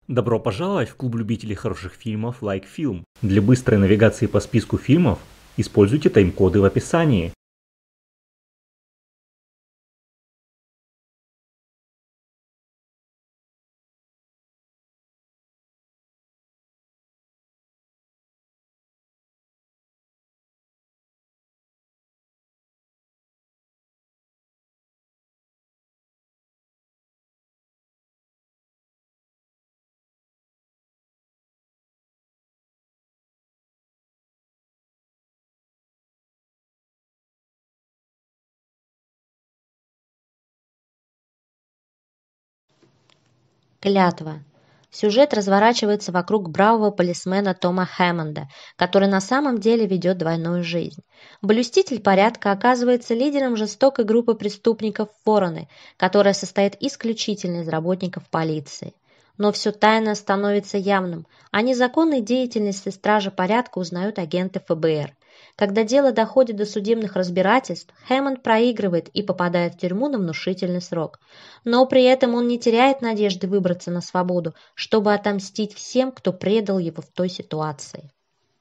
Добро пожаловать в клуб любителей хороших фильмов Like Film. Для быстрой навигации по списку фильмов используйте тайм-коды в описании. Клятва. Сюжет разворачивается вокруг бравого полисмена Тома Хэммонда, который на самом деле ведет двойную жизнь. Блюститель порядка оказывается лидером жестокой группы преступников Вороны, которая состоит исключительно из работников полиции. Но все тайное становится явным. О незаконной деятельности стражи порядка узнают агенты ФБР. Когда дело доходит до судебных разбирательств, Хэммонд проигрывает и попадает в тюрьму на внушительный срок. Но при этом он не теряет надежды выбраться на свободу, чтобы отомстить всем, кто предал его в той ситуации.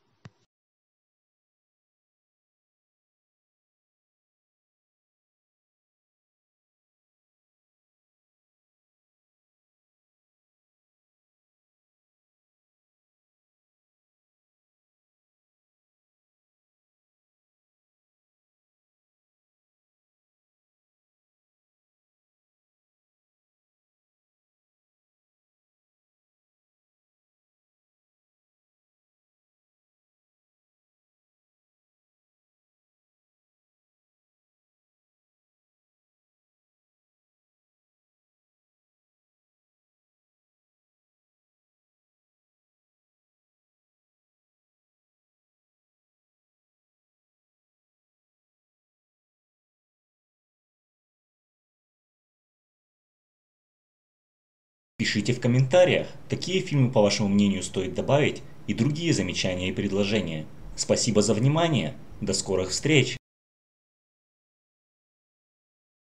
Пишите в комментариях, какие фильмы, по вашему мнению, стоит добавить и другие замечания и предложения. Спасибо за внимание. До скорых встреч!